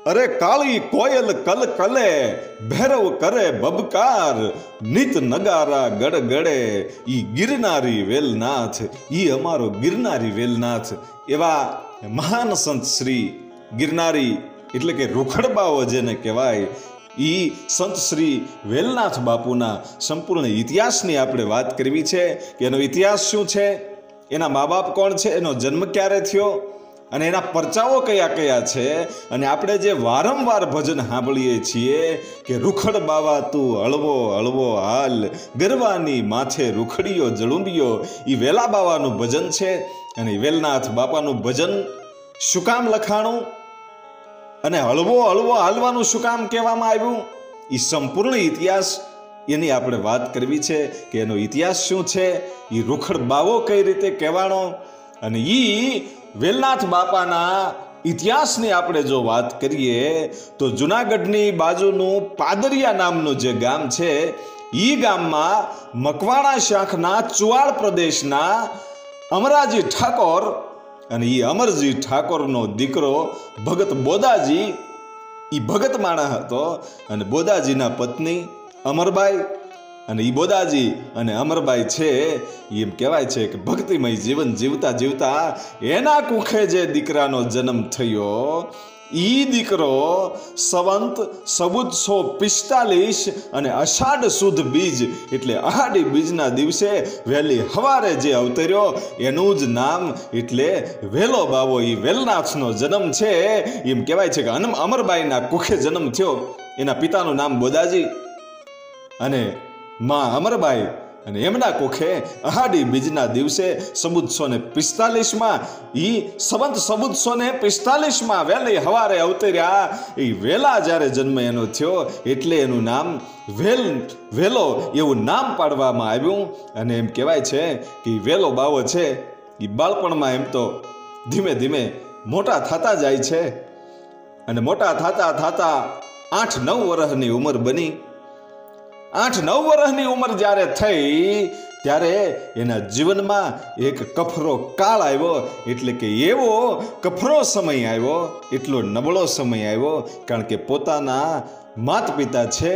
अरे काली कोयल कल कले भैरव करे बबकार नित नगारा गड़ गड़े ई गिरनारी वेलनाथ ई अमारो गिरनारी वेलनाथ एवा महान संत श्री गिरनारी એટલે કે રૂખડબાઓ જેને કહેવાય એ સંત શ્રી વેલનાથ બાપુના સંપૂર્ણ ઇતિહાસની આપણે વાત કરવી છે કે એનો ઇતિહાસ શું છે, એના મા બાપ કોણ છે, એનો જન્મ ક્યારે થયો અને એના પરચાઓ કયા કયા છે। અને આપણે જે વારંવાર ભજન સાંભળીએ છીએ કે રૂખડ બાવા તું હળવો હળવો હાલ ગરવાની માથે રૂખડીયો જળુંબિયો, એ વેલા બાવાનું ભજન છે। અને વેલનાથ બાપાનું ભજન શું કામ લખાણું અને હળવો હળવો હાલવાનું શું કામ કહેવામાં આવ્યું, એ સંપૂર્ણ ઇતિહાસ એની આપણે વાત કરવી છે કે એનો ઇતિહાસ શું છે, એ રૂખડ બાવો કઈ રીતે કહેવાનો। અને એ વેલનાથ બાપાના ઇતિહાસની આપણે જો વાત કરીએ તો જુનાગઢની બાજુનું પાદરિયા નામનું જે ગામ છે, એ ગામમાં મકવાણા શાખના ચુવાડ પ્રદેશના અમરાજી ઠાકોર અને એ અમરજી ઠાકોરનો દીકરો ભગત બોદાજી, એ ભગત માણા હતો અને બોદાજીના પત્ની અમરબાઈ, અને એ બોદાજી અને અમરબાઈ છે એમ કહેવાય છે કે ભક્તિમય જીવન જીવતા જીવતા એના કુખે જે દીકરાનો જન્મ થયો, એ દીકરો સંવંત 1445 અને અષાઢ સુદ બીજ એટલે અહાડી બીજના દિવસે વહેલી હવારે જે અવતર્યો એનું જ નામ એટલે વેલો બાવો, એ વેલનાથનો જન્મ છે। એમ કહેવાય છે કે અમરબાઈના કુખે જન્મ થયો, એના પિતાનું નામ બોદાજી અને માં અમરબાઈ, અને એમના કોખે અહાડી બીજના દિવસે 1445માં એ સંવંત 1445માં વહેલી હવારે અવતર્યા, એ વેલા જ્યારે જન્મ એનો થયો એટલે એનું નામ વેલો એવું નામ પાડવામાં આવ્યું। અને એમ કહેવાય છે કે વેલો બાવો છે એ બાળપણમાં એમ તો ધીમે ધીમે મોટા થતા જાય છે અને મોટા થતા થતા 8-9 વર્ષની ઉંમર બની। 8-9 વર્ષની ઉંમર જ્યારે થઈ ત્યારે એના જીવનમાં એક કફરો કાળ આવ્યો, એટલે કે એવો કફરો સમય આવ્યો, એટલો નબળો સમય આવ્યો, કારણ કે પોતાના માત પિતા છે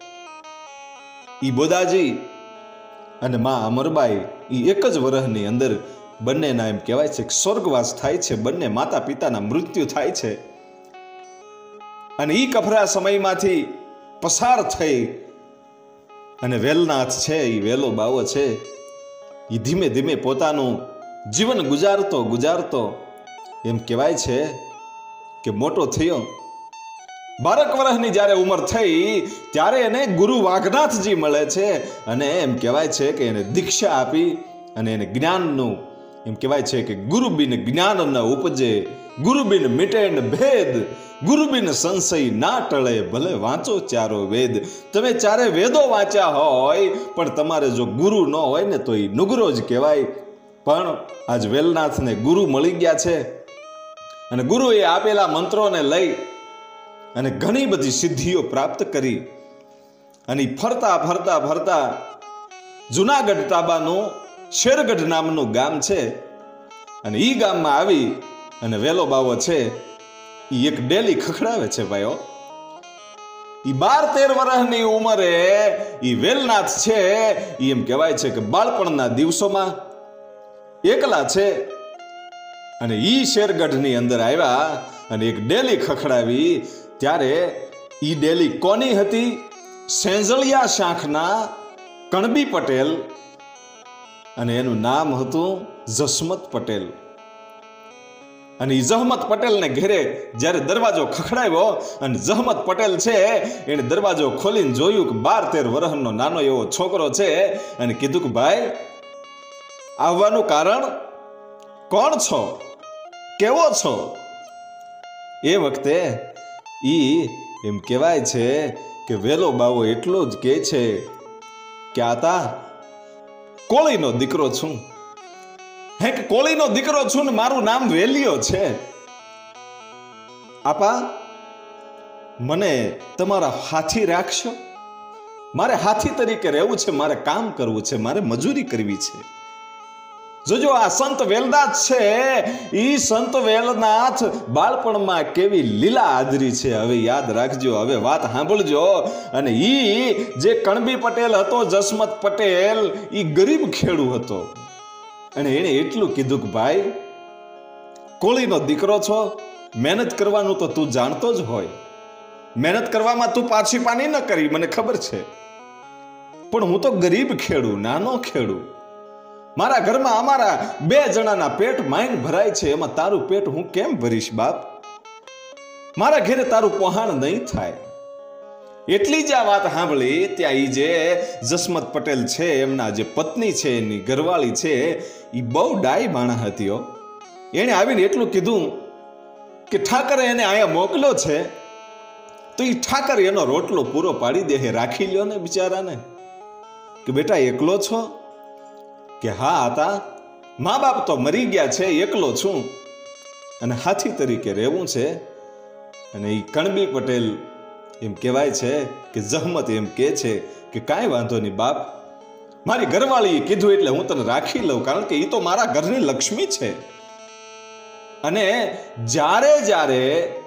એ બોદાજી અને માં અમરબાઈ એ એક જ વર્ષની અંદર બંનેના એમ કહેવાય છે કે સ્વર્ગવાસ થાય છે, બંને માતા પિતાના મૃત્યુ થાય છે। અને એ કફરા સમયમાંથી પસાર થઈ અને વેલનાથ છે એ વેલો બાવો છે એ ધીમે ધીમે પોતાનું જીવન ગુજારતો એમ કહેવાય છે કે મોટો થયો। 12 વર્ષની જ્યારે ઉંમર થઈ ત્યારે એને ગુરુ વાઘનાથજી મળે છે અને એમ કહેવાય છે કે એને દીક્ષા આપી અને એને જ્ઞાનનું એમ કહેવાય છે કે ગુરુ બિન જ્ઞાન ન ઉપજે, ગુરુ બિન મિટે ન ભેદ, ગુરુ બિન સંશય ના ટળે ભલે વાંચો ચારો વેદ। તમે ચારે વેદો વાંચ્યા હોય પણ તમારે જો ગુરુ ન હોય ને તો એ નુગરો જ કહેવાય। પણ આજ વેલનાથને ગુરુ મળી ગયા છે અને ગુરુએ આપેલા મંત્રોને લઈ અને ઘણી બધી સિદ્ધિઓ પ્રાપ્ત કરી અને ફરતા ફરતા ફરતા જુનાગઢ તાબાનું શેરગઢ નામનું ગામ છે અને એ ગામમાં આવી અને વેલો બાવો છે એ એક ડેલી ખખડાવે છે ભાઈઓ। એ 12-13 વર્ષની ઉંમરે એ વેલનાથ છે એ એમ કહેવાય છે કે બાળપણના દિવસોમાં એકલા છે અને એ શેરગઢની અંદર આવ્યા અને એક ડેલી ખખડાવી। ત્યારે એ ડેલી કોની હતી? સેંજળિયા શાખના કણબી પટેલ અને એનું નામ હતું જસમત પટેલ। અને એ જહમત પટેલને ઘેરે જ્યારે દરવાજો ખખડાવ્યો અને જહમત પટેલ છે એને દરવાજો ખોલીને જોયું કે 12-13 વર્ષનો નાનો એવો છોકરો છે અને કીધું કે ભાઈ આવવાનું કારણ કોણ છો, કેવો છો? એ વખતે એમ કહેવાય છે કે વેલો બાવો એટલો જ કહે છે કે આતા કોળીનો દીકરો છું, હે કે કોળીનો દીકરો છું ને મારું નામ વેલિયો છે। આપા મને તમારા હાથી રાખશો? મારે હાથી તરીકે રહેવું છે, મારે કામ કરવું છે, મારે મજૂરી કરવી છે। જોજો આ સંત વેલનાથ છે, ઈ સંત વેલનાથ બાળપણમાં કેવી લીલા આદરી છે. હવે યાદ રાખજો, હવે વાત સાંભળજો. અને ઈ જે કણબી પટેલ હતો, જસમત પટેલ, ઈ ગરીબ ખેડૂ હતો. અને એણે એટલું કીધું કે ભાઈ, કોળીનો દીકરો છો, મહેનત કરવાનું તો તું જાણતો જ હોય. મહેનત કરવામાં તું પાછી પાની ન કરી, મને ખબર છે. પણ હું તો ગરીબ ખેડૂ, નાનો ખેડૂ. મારા ઘરમાં અમારા 2 જણાના પેટ માંડ ભરાય છે, એમાં તારું પેટ હું કેમ ભરીશ બાપ? મારા ઘરે તારું પહોંચ નહીં થાય. એટલી જ આ વાત સાંભળી ત્યાં ઈ જે જસમત પટેલ છે, એમના જે પત્ની છે, એની ઘરવાળી છે, એ બહુ ડાઈ માણસ હતી હો. એણે આવીને એટલું કીધું કે ઠાકરે એને અહીંયા મોકલ્યો છે, તો એ ઠાકર એનો રોટલો પૂરો પાડી દે. રાખી લ્યો ને બિચારાને. કે બેટા એકલો છો? કે હા હતા, મા બાપ તો મરી ગયા છે, એકલો છું અને હાથી તરીકે રહેવું છે. અને એ કણબી પટેલ એમ કહેવાય છે કે જહમત એમ કહે છે કે કાંઈ વાંધો નહીં બાપ, મારી ઘરવાળીએ કીધું એટલે હું તને રાખી લઉં, કારણ કે એ તો મારા ઘરની લક્ષ્મી છે. અને જ્યારે જ્યારે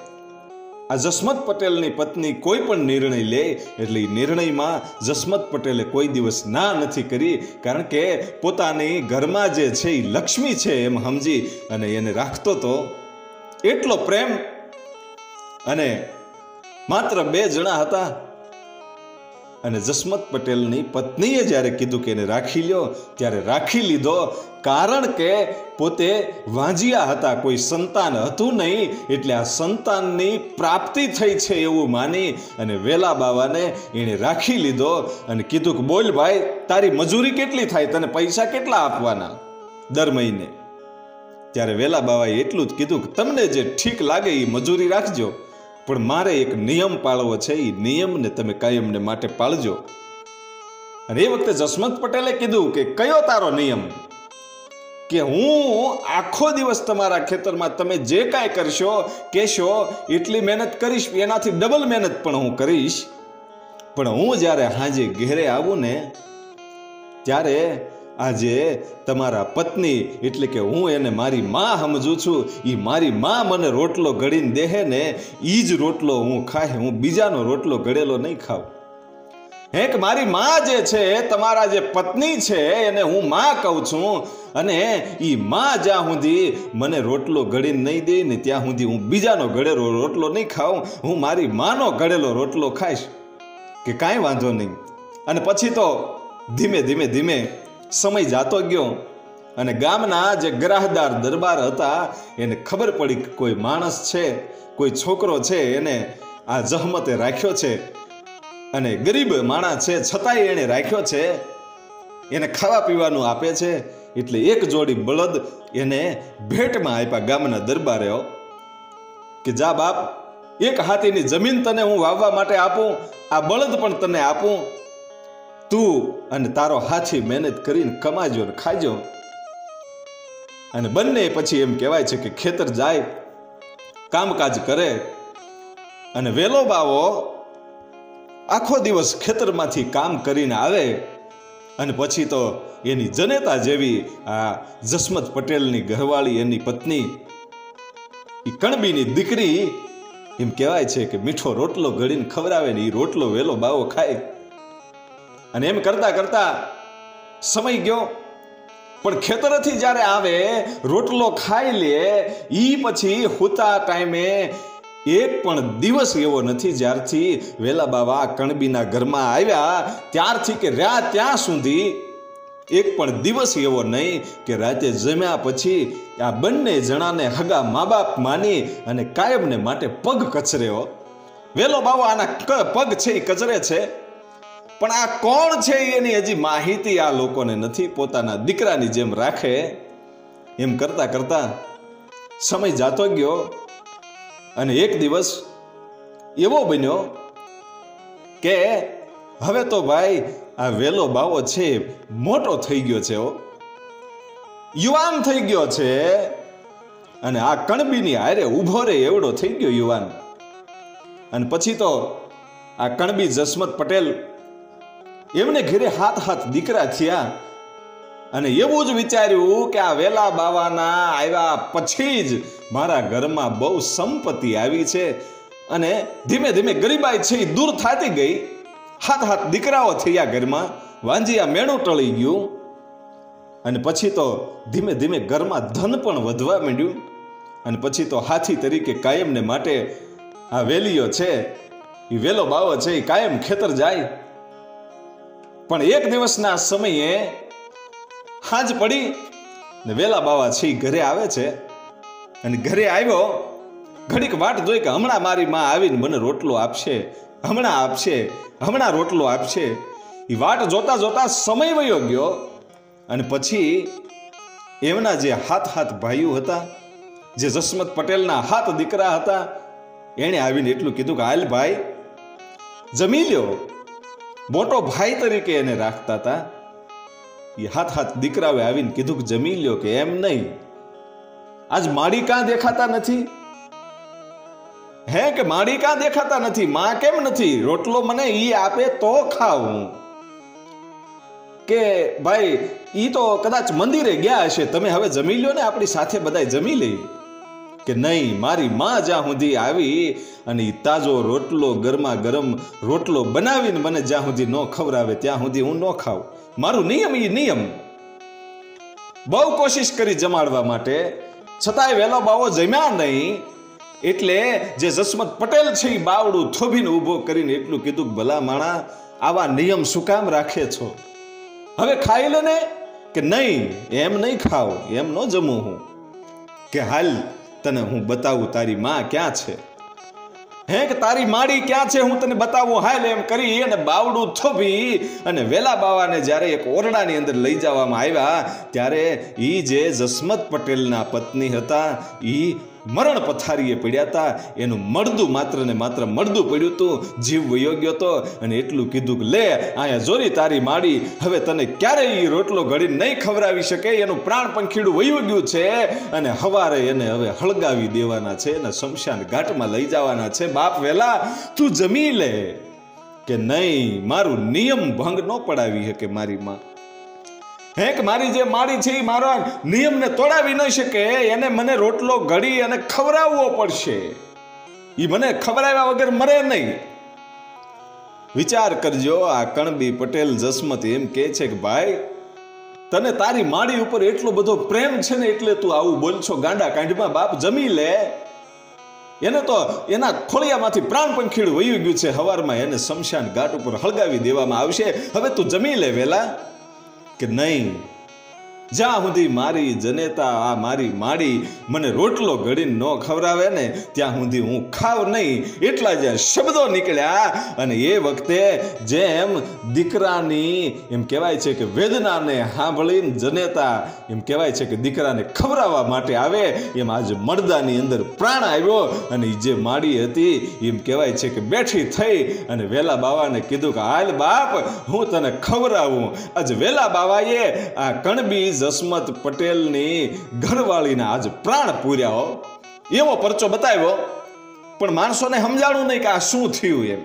આ જસમત પટેલની પત્ની કોઈ પણ નિર્ણય લે એટલે એ નિર્ણયમાં જસમત પટેલે કોઈ દિવસ ના નથી કરી, કારણ કે પોતાની ઘરમાં જે છે એ લક્ષ્મી છે એમ સમજી અને એને રાખતો તો. એટલો પ્રેમ. અને માત્ર 2 જણા હતા. અને જસમત પટેલની પત્નીએ જ્યારે કીધું કે એને રાખી લ્યો, ત્યારે રાખી લીધો. કારણ કે પોતે વાંજિયા હતા, કોઈ સંતાન હતું નહીં, એટલે આ સંતાનની પ્રાપ્તિ થઈ છે એવું માની અને વેલા બાવાને એણે રાખી લીધો. અને કીધું કે બોલ ભાઈ, તારી મજૂરી કેટલી થાય, તને પૈસા કેટલા આપવાના દર મહિને? ત્યારે વેલા બાવાએ એટલું જ કીધું કે તમને જે ઠીક લાગે એ મજૂરી રાખજો, પણ મારે એક નિયમ પાળવો છે, એ નિયમને તમે કાયમને માટે પાળજો. અને એ વખતે જસમત પટેલે કીધું કે કયો તારો નિયમ? કે હું આખો દિવસ તમારા ખેતરમાં તમે જે કાંઈ કરશો કહેશો એટલી મહેનત કરીશ, એનાથી ડબલ મહેનત પણ હું કરીશ. પણ હું જ્યારે હાજે ઘેરે આવું ને, ત્યારે આજે તમારા પત્ની એટલે કે હું એને મારી માં સમજું છું, એ મારી માં મને રોટલો ઘડીને દેહે ને એ જ રોટલો હું ખાય, હું બીજાનો રોટલો ઘડેલો નહીં ખાવ. હે કે મારી માં જે છે, તમારા જે પત્ની છે, એને હું માં કહું છું. અને એ માં જ્યાં સુધી મને રોટલો ઘડીને નહીં દે ને ત્યાં સુધી હું બીજાનો ઘડેલો રોટલો નહીં ખાઉં, હું મારી માનો ઘડેલો રોટલો ખાઈશ. કે કાંઈ વાંધો નહીં. અને પછી તો ધીમે ધીમે ધીમે સમય જાતો ગયો. અને ગામના જે ગ્રાહદાર દરબાર હતા એને ખબર પડી કે કોઈ માણસ છે, કોઈ છોકરો છે, એને આ જહમતે રાખ્યો છે. અને ગરીબ માણસ છે છતાંય એને રાખ્યો છે, એને ખાવા પીવાનું આપે છે. એટલે એક જોડી બળદ એને ભેટમાં આપ્યા ગામના દરબારે. કે જા બાપ, એક હાથીની જમીન તને હું વાવવા માટે આપું, આ બળદ પણ તને આપું, તું અને તારો હાથી મહેનત કરીને કમાજો ને ખાજો. અને બંને પછી એમ કહેવાય છે કે ખેતર જાય, કામકાજ કરે. અને વેલો બાવો આખો દિવસ ખેતરમાંથી કામ કરીને આવે. અને પછી તો એની જનેતા જેવી આ જસમત પટેલની ઘરવાળી, એની પત્ની, એ કણબીની દીકરી, એમ કહેવાય છે કે મીઠો રોટલો ઘડીને ખવડાવે ને એ રોટલો વેલો બાવો ખાય. અને એમ કરતા કરતા સમય ગયો. પણ ખેતરથી જ્યારે આવે, રોટલો ખાઈ લે, ઈ પછી હોતા ટાઈમે એક પણ દિવસ એવો નથી જ્યારથી વેલા બાવા કણબીના ઘરમાં આવ્યા ત્યારથી કે રહ્યા ત્યાં સુધી એક પણ દિવસ એવો નહીં કે રાતે જમ્યા પછી આ બંને જણાને હગા મા બાપ માની અને કાયમને માટે પગ કચર્યો. વેલો બાવો આના પગ છે એ કચરે છે, પણ આ કોણ છે એની હજી માહિતી આ લોકોને નથી. પોતાના દીકરાની જેમ રાખે. એમ કરતા કરતા સમય જાતો ગયો. અને એક દિવસ એવો બન્યો કે હવે તો ભાઈ આ વેલો બાવો છે મોટો થઈ ગયો છે, યુવાન થઈ ગયો છે. અને આ કણબીની હારે ઊભો રહે એવડો થઈ ગયો યુવાન. અને પછી તો આ કણબી જસમત પટેલ એમને ઘરે હાથ દીકરા થયા. અને એવું જ વિચાર્યું કે આ વેલા બાવાના આવ્યા પછી જ મારા ઘરમાં બહુ સંપત્તિ આવી છે અને ધીમે ધીમે ગરીબાઈ છે એ દૂર થતી ગઈ. હાથ હાથ દીકરાઓ થયા ઘરમાં, વાંજિયા મેણું ટળી ગયું અને પછી તો ધીમે ધીમે ઘરમાં ધન પણ વધવા માંડ્યું. અને પછી તો હાથી તરીકે કાયમને માટે આ વેલીઓ છે એ વેલો બાવો છે એ કાયમ ખેતર જાય. પણ એક દિવસના સમયે હાંજ પડી ને વેલા બાવા છે ઘરે આવે છે અને ઘરે આવ્યો ઘડીક વાટ જોઈ કે હમણાં મારી માં આવીને મને રોટલો આપશે, હમણાં રોટલો આપશે. એ વાટ જોતા જોતા સમય વયો ગયો અને પછી એમના જે હાથ ભાઈઓ હતા, જે જસમત પટેલના હાથ દીકરા હતા, એણે આવીને એટલું કીધું કે હાલ ભાઈ જમી લ્યો. મોટો ભાઈ તરીકે એને રાખતા હતા. એ હાથ દીકરાએ આવીને કીધું કે જમી લ્યો. કે એમ નહીં, આજ માડી કાં દેખાતા નથી? હે કે માડી કાં દેખાતા નથી? માં કેમ નથી? રોટલો મને ઈ આપે તો ખાવું. કે ભાઈ ઈ તો કદાચ મંદિરે ગયા હશે, તમે હવે જમી લ્યો ને, આપણી સાથે બધાય જમી લઈ. કે નહીં, મારી માં જ્યાં સુધી આવી અને તાજો રોટલો ગરમા ગરમ રોટલો બનાવીને મને જ્યાં સુધી ન ખવડાવે ત્યાં સુધી હું ન ખાઉં. મારું નિયમ એ નિયમ. બહુ કોશિશ કરી જમાડવા માટે, છતાંય વેલો બાવો જમ્યા નહીં. એટલે જે જસમત પટેલ છે એ બાવડું થોભીને ઊભો કરીને એટલું કીધું, ભલા માણા આવા નિયમ શું કામ રાખે છો? હવે ખાઈ લે ને. કે નહીં, એમ નહીં ખાવ, એમ ન જમું હું. કે હાલ તને હું બતાવું તારી માં ક્યાં છે. હે કે તારી માડી ક્યાં છે હું તને બતાવું, હાલ એમ કરી અને બાવડું થોભી અને વેલા બાવાને જ્યારે એક ઓરડાની અંદર લઈ જવામાં આવ્યા ત્યારે ઈ જે જસમત પટેલના પત્ની હતા ઈ મરણ પથારીએ પડ્યા હતા. એનું મળદું માત્ર ને માત્ર મળદું પડ્યું હતું, જીવ વયો ગયો હતો. અને એટલું કીધું કે લે અહીંયા જોરી તારી માડી હવે તને ક્યારેય ઈ રોટલો ઘડી નહીં ખવડાવી શકે, એનું પ્રાણ પંખીડું વયું ગયું છે અને હવારે એને હવે હળગાવી દેવાના છે અને શમશાન ઘાટમાં લઈ જવાના છે. બાપ વેલા તું જમી લે. કે નહીં, મારું નિયમ ભંગ ન પડાવી શકે મારી માં. હે કે મારી જે માડી છે એ મારા નિયમને તોડાવી ન શકે, એને મને રોટલો ઘડી અને ખવડાવવો પડશે. એ મને ખવડાવ્યા વગર મરે નહીં. વિચાર કરજો, આ કણબી પટેલ જસમત એમ કે છે કે ભાઈ તને તારી માડી ઉપર એટલો બધો પ્રેમ છે ને એટલે તું આવું બોલ છો ગાંડા કાંઢમાં. બાપ જમી લે. એને તો એના ખોળિયામાંથી પ્રાણ પંખીડું વયું ગયું છે, હવારમાં એને શમશાન ઘાટ ઉપર હળગાવી દેવામાં આવશે. હવે તું જમી લે વેલા. કે નહીં, જ્યાં સુધી મારી જનેતા આ મારી માડી મને રોટલો ઘડીને ન ખવડાવે ને ત્યાં સુધી હું ખાવ નહીં. એટલા જે શબ્દો નીકળ્યા અને એ વખતે જેમ દીકરાની એમ કહેવાય છે કે વેદનાને સાંભળીને જનેતા એમ કહેવાય છે કે દીકરાને ખવડાવવા માટે આવે, એમ આજે મળદાની અંદર પ્રાણ આવ્યો અને જે માડી હતી એમ કહેવાય છે કે બેઠી થઈ અને વેલા બાવાને કીધું કે હાલ બાપ હું તને ખવડાવું. આજ વેલા બાવાએ આ કણબી જસમત પટેલની ઘરવાળીને આજ પ્રાણ પૂર્યા. એવો પરચો બતાવ્યો પણ માણસોને સમજાણું નહીં કે આ શું થયું એમ.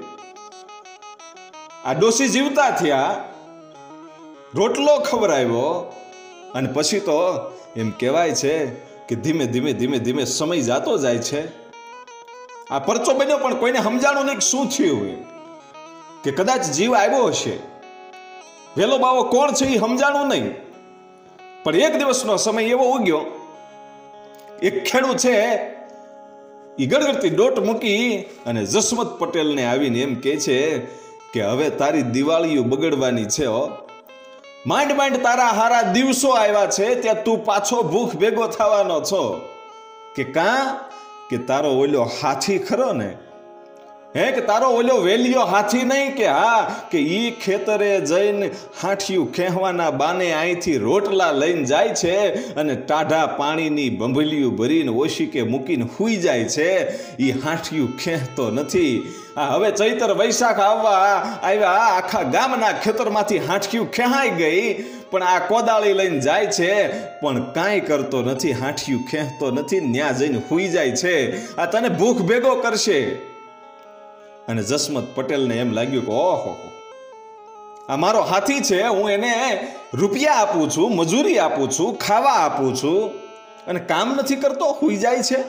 આ ડોસી જીવતા થયા, રોટલો ખવડાવ્યો અને પછી તો એમ કહેવાય છે કે ધીમે ધીમે ધીમે ધીમે સમય જાતો જાય છે. આ પરચો બન્યો પણ કોઈને સમજાણું નહીં કે શું થયું એમ, કે કદાચ જીવ આવ્યો હશે. વેલો બાવો કોણ છે એ સમજાણું નહીં. પણ એક દિવસનો સમય એવો ઉગ્યો, એક ખેડૂત છે એ ગડગડતી ડોટ મૂકી અને જસમત પટેલને આવીને એમ કહે છે કે હવે તારી દિવાળીઓ બગડવાની છે હો. માંડ માંડ તારા હારા દિવસો આવ્યા છે ત્યાં તું પાછો ભૂખ ભેગો થવાનો છો. કે કાં? કે તારો ઓલો હાથી ખરો ને, હે કે તારો ઓલો વેલિયો હાથી નહીં કે હા કે ઈ ખેતરે જઈને હાઠિયું ખેંચવાના બાને અહીંથી રોટલા લઈને જાય છે અને ટાઢા પાણીની બંભલિયું ભરીને ઓશીકે મૂકીને હુઈ જાય છે. ઈ હાઠિયું ખેંચતો નથી. આ હવે ચૈતર વૈશાખ આવ્યા આખા ગામના ખેતરમાંથી હાઠિયું ખેંચાઈ ગઈ પણ આ કોદાળી લઈને જાય છે પણ કાંઈ કરતો નથી, હાઠિયું ખેંચતો નથી, ન્યા જઈને હુઈ જાય છે. આ તને ભૂખ ભેગો કરશે. અને જસમત પટેલને એમ લાગ્યું કે ઓહો આ મારો હાથી છે, હું એને રૂપિયા આપું છું, મજૂરી આપું છું, ખાવા આપું છું, અને કામ નથી કરતો, હુઈ જાય છે.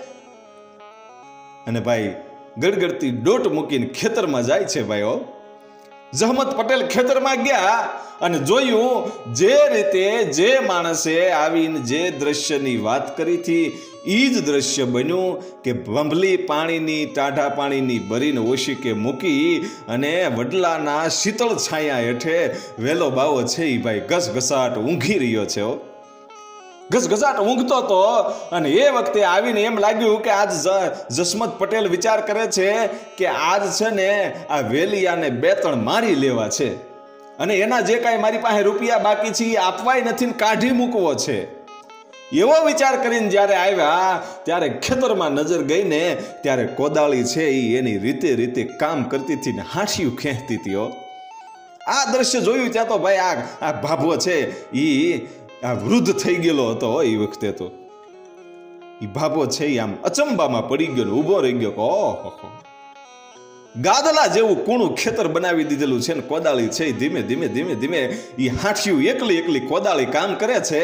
અને ભાઈ ગડગડતી ડોટ મૂકીને ખેતરમાં જાય છે. ભાઈઓ જહમત પટેલ ખેતરમાં ગયા અને જોયું જે રીતે જે માણસે આવીને જે દ્રશ્યની વાત કરી હતી એ જ દ્રશ્ય બન્યું કે બંભલી પાણીની ટાઢા પાણીની ભરીને ઓશીકે મૂકી અને વડલાના શીતળ છાયા હેઠે વેલો બાવો છે એ ભાઈ ઘસઘસાટ ઊંઘી રહ્યો છે. ઘસઘસાટ ઊંઘતો હતો અને એ વખતે આવીને એમ લાગ્યું કે આજ જસમત પટેલ વિચાર કરે છે કે આજ છે ને આ વેલિયાને 2-3 મારી લેવા છે અને એના જે કાંઈ મારી પાસે રૂપિયા બાકી છે એ આપવાય નથી ને કાઢી મૂકવો છે. એવો વિચાર કરીને જ્યારે આવ્યા ત્યારે ખેતરમાં નજર ગઈ ને ત્યારે કોદાળી છે એ એની રીતે રીતે કામ કરતી હતી ને હાંસિયું ખેંચતી હતી. આ દ્રશ્ય જોયું ત્યાં તો ભાઈ આ ભાભો છે એ આ વૃદ્ધ થઈ ગયેલો હતો. એ વખતે તો એ ભાભો છે આમ અચંબામાં પડી ગયો, ઉભો રહી ગયો કે ઓહો, ગાદલા જેવું કૂણું ખેતર બનાવી દીધેલું છે ને કોદાળી છે ધીમે ધીમે ધીમે ધીમે એ હાંઠિયું એકલી એકલી કોદાળી કામ કરે છે.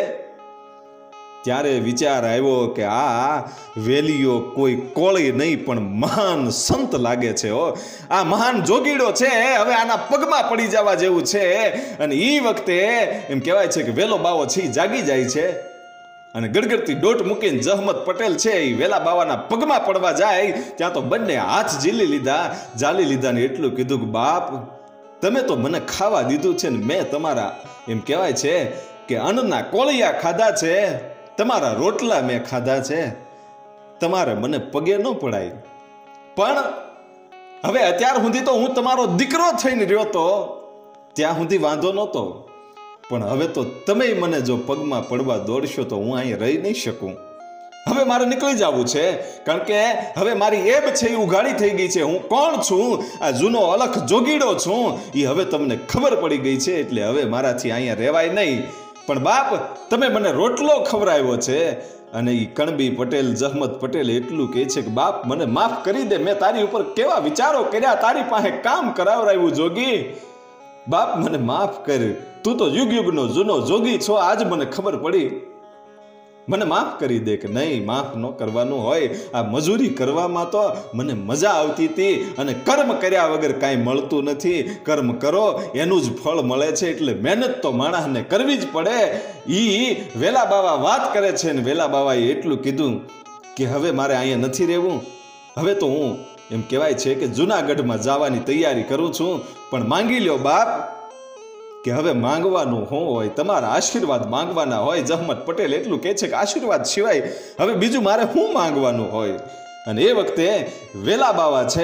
ત્યારે વિચાર આવ્યો કે આ વેલીઓ કોઈ કોળી નહીં પણ મહાન સંત લાગે છે. આ મહાન જોગીડો છે, હવે આના પગમાં પડી જવા જેવું છે. અને એ વખતે એમ કહેવાય છે કે વેલો બાવો છે જાગી જાય છે અને ગડગડતી ડોટ મૂકીને જહમત પટેલ છે એ વેલા બાવાના પગમાં પડવા જાય ત્યાં તો બંને હાથ જાલી લીધા ને એટલું કીધું કે બાપ, તમે તો મને ખાવા દીધું છે ને મેં તમારા એમ કહેવાય છે કે અન્નના કોળિયા ખાધા છે, તમારા રોટલા મેં ખાધા છે, તમારે મને પગે ન પડાય. પણ હવે અત્યાર સુધી તો હું તમારો દીકરો થઈને રહ્યો તો ત્યાં સુધી વાંધો નહોતો, પણ હવે તો તમે મને જો પગમાં પડવા દોડશો તો હું અહીં રહી નહીં શકું. હવે મારે નીકળી જવું છે, કારણ કે હવે મારી એબ છે એ ઉઘાડી થઈ ગઈ છે. હું કોણ છું? આ જૂનો અલખ જોગીડો છું એ હવે તમને ખબર પડી ગઈ છે, એટલે હવે મારાથી અહીંયા રહેવાય નહીં. પણ બાપ, તમે મને રોટલો ખવડાવ્યો છે. અને એ કણબી પટેલ જહમત પટેલ એટલું કહે છે કે બાપ, મને માફ કરી દે, મેં તારી ઉપર કેવા વિચારો કર્યા, તારી પાસે કામ કરાવરાયું જોગી. બાપ, મને માફ કર, તું તો યુગ યુગનો જૂનો જોગી છો, આજ મને ખબર પડી, મને માફ કરી દે. કે નહીં, માફ ન કરવાનું હોય. આ મજૂરી કરવામાં તો મને મજા આવતી હતી અને કર્મ કર્યા વગર કાંઈ મળતું નથી. કર્મ કરો એનું જ ફળ મળે છે, એટલે મહેનત તો માણસને કરવી જ પડે. ઈ વેલા બાવા વાત કરે છે ને વેલા બાવાએ એટલું કીધું કે હવે મારે અહીંયા નથી રહેવું, હવે તો હું એમ કહેવાય છે કે જૂનાગઢમાં જવાની તૈયારી કરું છું. પણ માંગી લ્યો બાપ, કે હવે માંગવાનું શું હોય, તમારા આશીર્વાદ માંગવાના હોય. જહમત પટેલ એટલું કહે છે કે આશીર્વાદ સિવાય હવે બીજું મારે શું માંગવાનું હોય. અને એ વખતે વેલા બાવા છે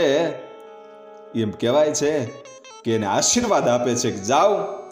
એમ કહેવાય છે કે એને આશીર્વાદ આપે છે કે જાઓ,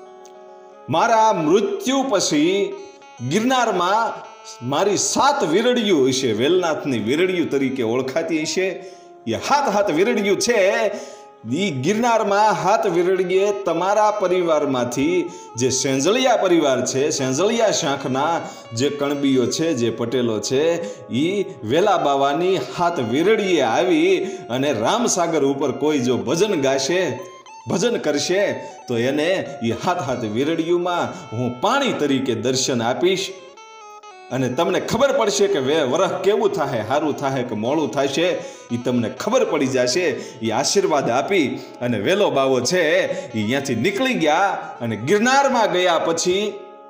મારા મૃત્યુ પછી ગિરનારમાં મારી 7 વીરડિયું હશે, વેલનાથની વીરડિયું તરીકે ઓળખાતી હશે. એ 7 વીરડિયું છે. ગિરનારમાં 7 વીરડીએ તમારા પરિવારમાંથી જે સેંજળિયા પરિવાર છે, સેંજળિયા શાખના જે કણબીઓ છે, જે પટેલો છે, એ વેલા બાવાની 7 વીરડીએ આવી અને રામસાગર ઉપર કોઈ જો ભજન ગાશે, ભજન કરશે તો એને એ 7 વીરડીઓમાં હું પાણી તરીકે દર્શન આપીશ. અને તમને ખબર પડશે કે વરહ કેવું થાય, સારું થાય કે મોડું થશે, એ તમને ખબર પડી જશે. એ આશીર્વાદ આપી અને વેલો બાવો છે એ અહીંયાથી નીકળી ગયા અને ગિરનારમાં ગયા પછી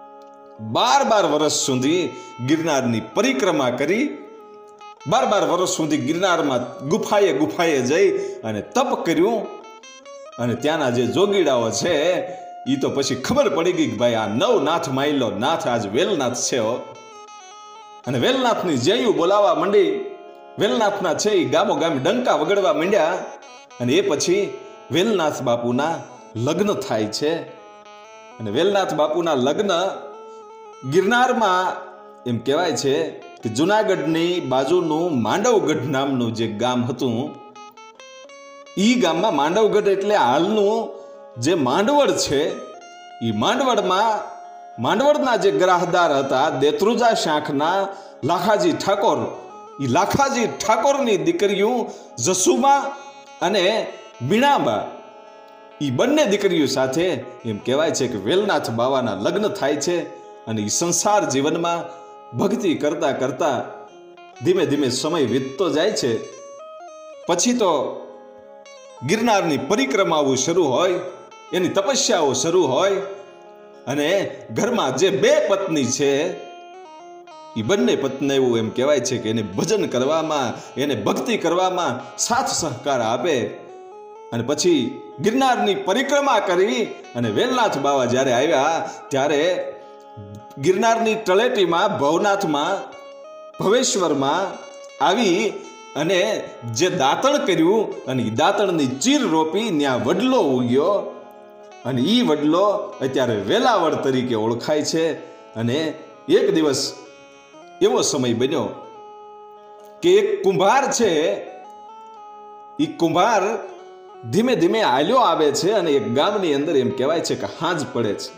12 વર્ષ સુધી ગિરનારની પરિક્રમા કરી. 12 વર્ષ સુધી ગિરનારમાં ગુફાએ જઈ અને તપ કર્યું. અને ત્યાંના જે જોગીડાઓ છે એ તો પછી ખબર પડી ગઈ કે ભાઈ આ નવનાથ માયલો નાથ આજ વેલનાથ છે. અને વેલનાથની જયું બોલાવા માંડી. વેલનાથના છે એ ગામો ગામ ડંકા વગડવા માંડ્યા. અને એ પછી વેલનાથ બાપુના લગ્ન થાય છે. અને વેલનાથ બાપુના લગ્ન ગિરનારમાં એમ કહેવાય છે કે જુનાગઢની બાજુનું માંડવગઢ નામનું જે ગામ હતું, એ ગામમાં માંડવગઢ એટલે હાલનું જે માંડવડ છે, એ માંડવડના જે ગ્રાહદાર હતા દેત્રુજા શાખના લાખાજી ઠાકોર, એ લાખાજી ઠાકોરની દીકરીઓ જસુબા અને મીણાબા, એ બંને દીકરીઓ સાથે એમ કહેવાય છે કે વેલનાથ બાવાના લગ્ન થાય છે અને એ સંસાર જીવનમાં ભક્તિ કરતા કરતા ધીમે ધીમે સમય વીતતો જાય છે. પછી તો ગિરનારની પરિક્રમાઓ શરૂ હોય, એની તપસ્યાઓ શરૂ હોય અને ઘરમાં જે બે પત્ની છે એ બંને પત્નીઓ એમ કહેવાય છે કે એને ભજન કરવામાં, એને ભક્તિ કરવામાં સાથ સહકાર આપે. અને પછી ગિરનારની પરિક્રમા કરી અને વેલનાથ બાવા જ્યારે આવ્યા ત્યારે ગિરનારની તળેટીમાં ભવનાથમાં ભવેશ્વરમાં આવી અને જે દાંતણ કર્યું અને એ દાંતણની ચીર રોપી ત્યાં વડલો ઉગ્યો અને એ વડલો અત્યારે વેલાવડ તરીકે ઓળખાય છે. અને એક દિવસ એવો સમય બન્યો કે એક કુંભાર છે, એ કુંભાર ધીમે ધીમે હાલ્યો આવે છે અને એક ગામની અંદર એમ કહેવાય છે કે હાંજ પડે છે.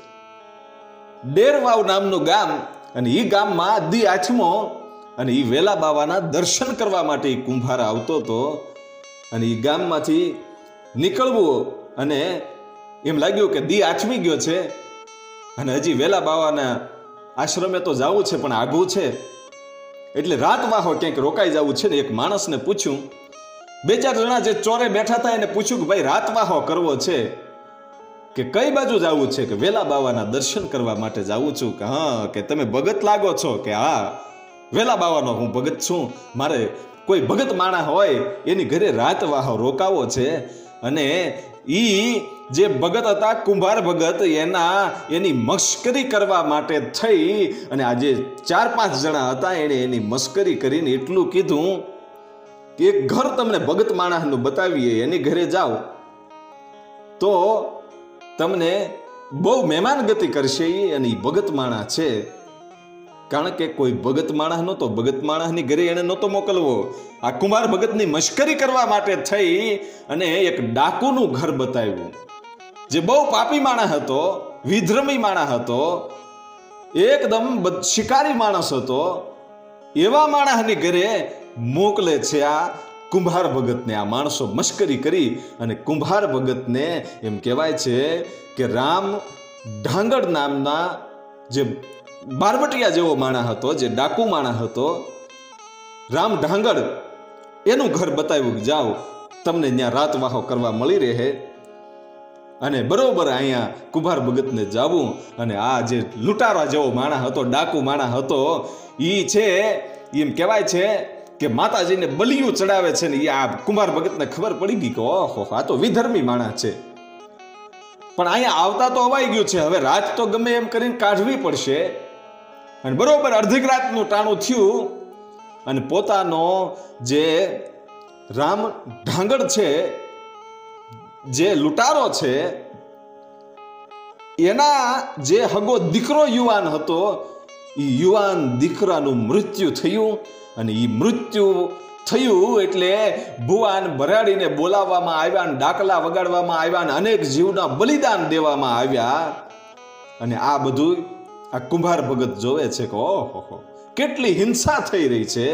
ડેરવાવ નામનું ગામ, અને એ ગામમાં દી આઠમો અને એ વેલા બાવાના દર્શન કરવા માટે એ કુંભાર આવતો હતો. અને એ ગામમાંથી નીકળવું અને એમ લાગ્યું કે દી આઠમી ગયો છે અને હજી વેલા બાવાના આશ્રમે તો જવું છે પણ આઘું છે, એટલે રાત વાહો ક્યાંક રોકાઈ જવું છે ને એક માણસને પૂછ્યું, બે ચાર જણા જે ચોરે બેઠા હતા એને પૂછ્યું કે ભાઈ રાત વાહો કરવો છે કે કઈ બાજુ જવું છે? કે વેલા બાવાના દર્શન કરવા માટે જાઉં છું. કે હા, કે તમે ભગત લાગો છો? કે હા, વેલા બાવાનો હું ભગત છું, મારે કોઈ ભગત માણા હોય એની ઘરે રાત વાહો રોકાવો છે. અને ઈ જે ભગત હતા કુંભાર ભગત, એની મશ્કરી કરવા માટે થઈ અને આ જે 4-5 જણા હતા એને એની મશ્કરી કરીને એટલું કીધું કે એક ઘર તમને ભગત માણસનું બતાવીએ, એની ઘરે જાઓ તો તમને બહુ મહેમાન ગતિ કરશે. અને એ ભગત માણસ છે, કારણ કે કોઈ ભગત માણસ નહોતો, ભગત માણસની ઘરે એને નહોતો મોકલવો. આ કુંભાર ભગતની મશ્કરી કરવા માટે થઈ અને એક ડાકુનું ઘર બતાવ્યું, જે બહુ પાપી માણસ હતો, વિધર્મી માણસ હતો, એકદમ શિકારી માણસ હતો. એવા માણસની ઘરે મોકલે છે આ કુંભાર ભગતને. આ માણસો મશ્કરી કરી અને કુંભાર ભગતને એમ કહેવાય છે કે રામ ઢાંગડ નામના જે બારવટિયા જેવો માણસ હતો, જે ડાકુ માણસ હતો, રામ ઢાંગડ, એનું ઘર બતાવ્યું. જાઓ, તમને ત્યાં રાત વાહો કરવા મળી રહે. અને બરોબર અહીંયા કુંભાર ભગતને જાવું. અને આ જે લૂંટારા જેવો માણસ હતો, ડાકુ માણસ હતો, એ છે એમ કહેવાય છે કે માતાજીને બલિયું ચડાવે છે ને. એ આ કુંભાર ભગતને ખબર પડી ગઈ કે ઓહો, આ તો વિધર્મી માણસ છે. પણ અહીંયા આવતા તો અવાઈ ગયું છે, હવે રાત તો ગમે એમ કરીને કાઢવી પડશે. અને બરોબર અડધી રાતનું ટાણું થયું અને પોતાનો જે રામ ઢાંગડ છે, જે લૂંટારો છે, એના જે હગો દીકરો યુવાન હતો, એ યુવાન દીકરાનું મૃત્યુ થયું. અને એ મૃત્યુ થયું એટલે ભુવાન ભરાડીને બોલાવવામાં આવ્યા, ડાકલા વગાડવામાં આવ્યા, અનેક જીવના બલિદાન દેવામાં આવ્યા. અને આ બધું આ કુંભાર ભગત જોવે છે કે ઓહો, કેટલી હિંસા થઈ રહી છે.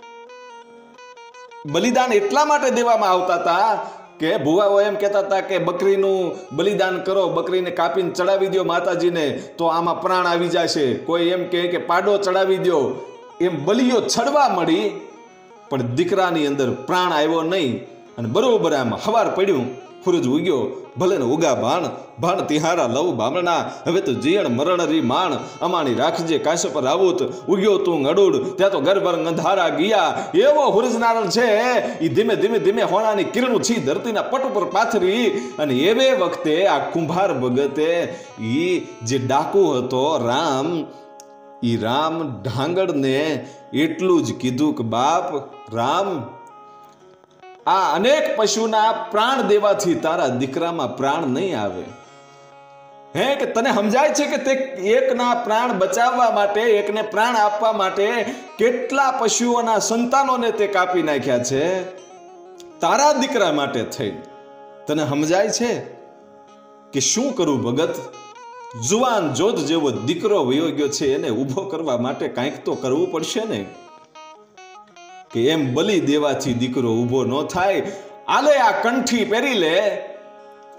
બલિદાન એટલા માટે દેવામાં આવતા હતા કે ભુવાઓ એમ કહેતા હતા કે બકરીનું બલિદાન કરો, બકરીને કાપીને ચડાવી દો માતાજીને તો આમાં પ્રાણ આવી જશે. કોઈ એમ કહે કે પાડો ચડાવી દો, એમ બલિયો છડવા મળી, પણ દીકરાની અંદર પ્રાણ આવ્યો નહીં. અને બરોબર આમ હવાર પડ્યું, સૂરજ ઉગ્યો, ભલે ને ઉગા ભાણ તિહારા લવ બામણા, હવે તો જીયણ મરણ રી માણ, અમાણી રાખજે કાશ પર આવૂત, ઉગ્યો તું અડુડ ત્યાં તો ગરભર અંધારા ગયા. એવો સૂરજ નારાયણ છે, એ ધીમે ધીમે ધીમે હોણાની કિરણું છી ધરતીના પટ ઉપર પાથરી. અને એવે વખતે આ કુંભાર ભગતે એ જે ડાકુ હતો રામ, એ રામ ઢાંગડને એટલું જ કીધું કે બાપ રામ, આ અનેક પશુના પ્રાણ દેવાથી તારા દીકરામાં પ્રાણ નહીં આવે. હે કે તને સમજાય છે કે તે એકના પ્રાણ બચાવવા માટે, એકને પ્રાણ આપવા માટે કેટલા પશુઓના સંતાનોને તે કાપી નાખ્યા છે તારા દીકરા માટે થઈ. તને સમજાય છે કે શું કરું ભગત? જુવાન જોધ જેવો દીકરો વયો ગયો છે, એને ઊભો કરવા માટે કંઈક તો કરવું પડશે ને. કે એમ બલિ દેવાથી દીકરો ઊભો ન થાય. આલે આ કંઠી પહેરી લે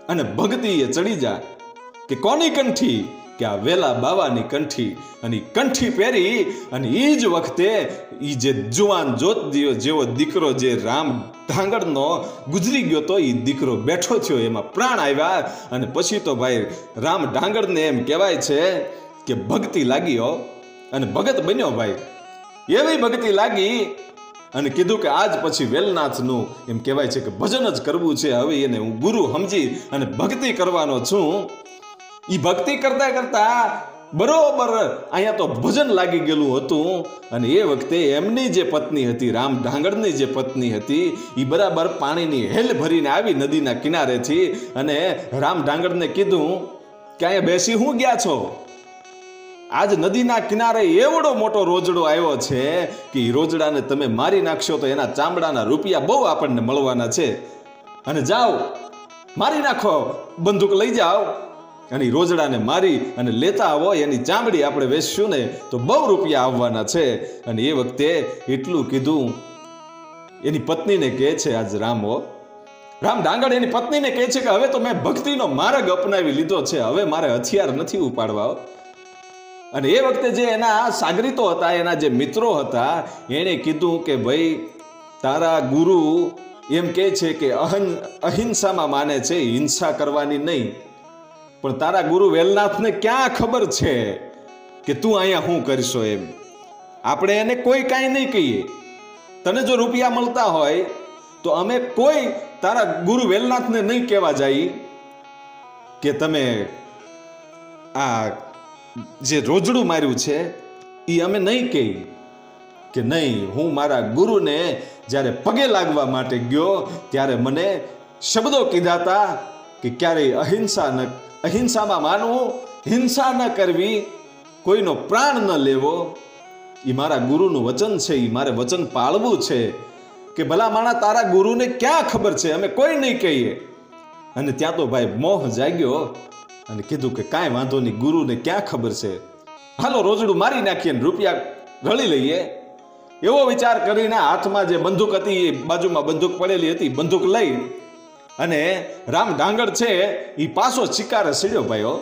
અને ભક્તિએ ચડી જા કે કોની કંઠી, કે આ વેલા બાવાની કંઠી. અને કંઠી પહેરી અને એ જ વખતે એ જે જુવાન જોત જેવો દીકરો જે રામ ઢાંગરનો ગુજરી ગયો તો એ દીકરો બેઠો થયો, એમાં પ્રાણ આવ્યા. અને પછી તો ભાઈ રામ ઢાંગરને એમ કહેવાય છે કે ભક્તિ લાગી હો, અને ભગત બન્યો ભાઈ. એવી ભક્તિ લાગી અને કીધું કે આજ પછી વેલનાથનું એમ કહેવાય છે કે ભજન જ કરવું છે. હવે એને હું ગુરુ સમજી અને ભક્તિ કરવાનો છું. એ ભક્તિ કરતા કરતા બરોબર અહીંયા તો ભજન લાગી ગયેલું હતું. અને એ વખતે એમની જે પત્ની હતી, રામ ઢાંગરની જે પત્ની હતી, એ બરાબર પાણીની હેલ ભરીને આવી નદીના કિનારેથી. અને રામ ઢાંગરને કીધું કે અહીંયા બેસી હું ગયા છો? આજ નદીના કિનારે એવડો મોટો રોજડો આવ્યો છે કે એ રોજડાને તમે મારી નાખશો તો એના ચામડાના રૂપિયા બહુ આપણને મળવાના છે. અને જાઓ મારી નાખો, બંદૂક લઈ જાઓ અને રોજડાને મારી અને લેતા આવો, એની ચામડી આપણે વેચશું ને તો બહુ રૂપિયા આવવાના છે. અને એ વખતે એટલું કીધું. એની પત્નીને કહે છે આજ રામ ઢાંગર એની પત્નીને કહે છે કે હવે તો મેં ભક્તિનો માર્ગ અપનાવી લીધો છે, હવે મારે હથિયાર નથી ઉપાડવા. અને એ વખતે જે એના સાગરીતો હતા, એના જે મિત્રો હતા, એણે કીધું કે ભાઈ તારા ગુરુ એમ કહે છે કે અહિંસામાં માને છે, હિંસા કરવાની નહીં. પણ તારા ગુરુ વેલનાથને ક્યાં ખબર છે કે તું અહીંયા શું કરશો? એમ આપણે એને કોઈ કાંઈ નહીં કહીએ. તને જો રૂપિયા મળતા હોય તો અમે કોઈ તારા ગુરુ વેલનાથને નહીં કહેવા જાય કે તમે આ જે રોજડું માર્યું છે એ અમે નહીં કહી કે નહીં. હું મારા ગુરુને જ્યારે પગે લાગવા માટે ગયો ત્યારે મને શબ્દો કીધા હતા કે ક્યારેય અહિંસામાં માનવું, હિંસા ન કરવી, કોઈનો પ્રાણ ન લેવો. એ મારા ગુરુનું વચન છે, એ મારે વચન પાળવું છે. કે ભલા માણા તારા ગુરુને ક્યાં ખબર છે, અમે કોઈ નહીં કહીએ. અને ત્યાં તો ભાઈ મોહ જાગ્યો અને કીધું કે કાંઈ વાંધો નહીં, ગુરુને ક્યાં ખબર છે, હાલો રોજડું મારી નાખીએ ને રૂપિયા રળી લઈએ. એવો વિચાર કરીને હાથમાં જે બંદૂક હતી, એ બાજુમાં બંદૂક પડેલી હતી, બંદૂક લઈ અને રામ ઢાંગર છે એ પાછો શિકારે સડ્યો ભાઈઓ.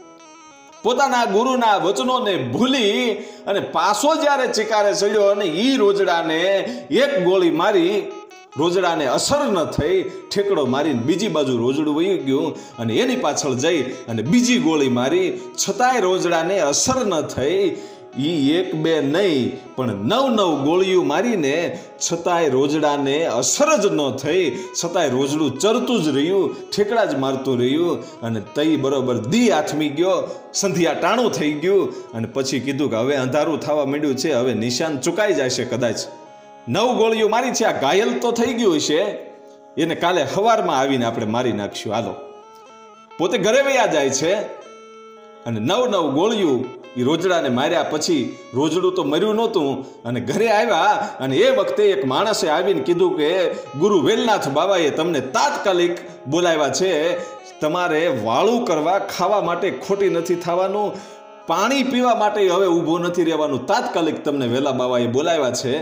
પોતાના ગુરુના વચનોને ભૂલી અને પાછો જ્યારે શિકારે સડ્યો અને એ રોજડાને એક ગોળી મારી, રોજડાને અસર ન થઈ, ઠેકડો મારીને બીજી બાજુ રોજડું વહી ગયું. અને એની પાછળ જઈ અને બીજી ગોળી મારી, છતાંય રોજડાને અસર ન થઈ. ઈ એક બે નહીં પણ 9 ગોળીઓ મારીને છતાંય રોજડાને અસર જ ન થઈ. છતાંય રોજડું ચરતું જ રહ્યું, ઠેકડા જ મારતું રહ્યું. અને તઈ બરોબર દી આથમી ગયો, સંધ્યા ટાણું થઈ ગયું. અને પછી કીધું કે હવે અંધારું થવા માંડ્યું છે, હવે નિશાન ચુકાઈ જશે કદાચ. 9 ગોળીઓ મારી છે, આ ઘાયલ તો થઈ ગયું છે, એને કાલે સવારમાં આવીને આપણે મારી નાખશું. હાલો, પોતે ઘરે વયા જાય છે. અને 9 ગોળીઓ એ રોજડાને માર્યા પછી રોજડું તો મર્યું નહોતું. અને ઘરે આવ્યા અને એ વખતે એક માણસે આવીને કીધું કે ગુરુ વેલનાથ બાબાએ તમને તાત્કાલિક બોલાવ્યા છે, તમારે વાળું કરવા, ખાવા માટે ખોટી નથી થવાનું, પાણી પીવા માટે હવે ઊભો નથી રહેવાનું, તાત્કાલિક તમને વેલા બાબાએ બોલાવ્યા છે.